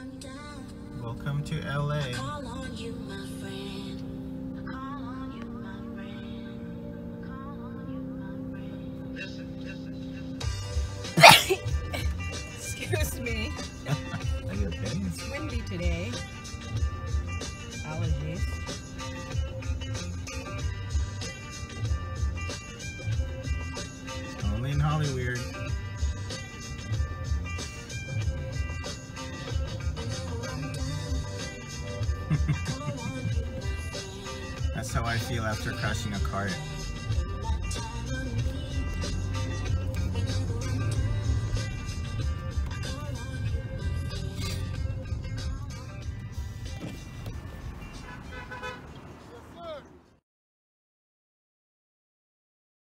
Welcome to LA. Excuse me. Are you okay? It's windy today. Allergies. Only in Hollywood. That's how I feel after crashing a cart.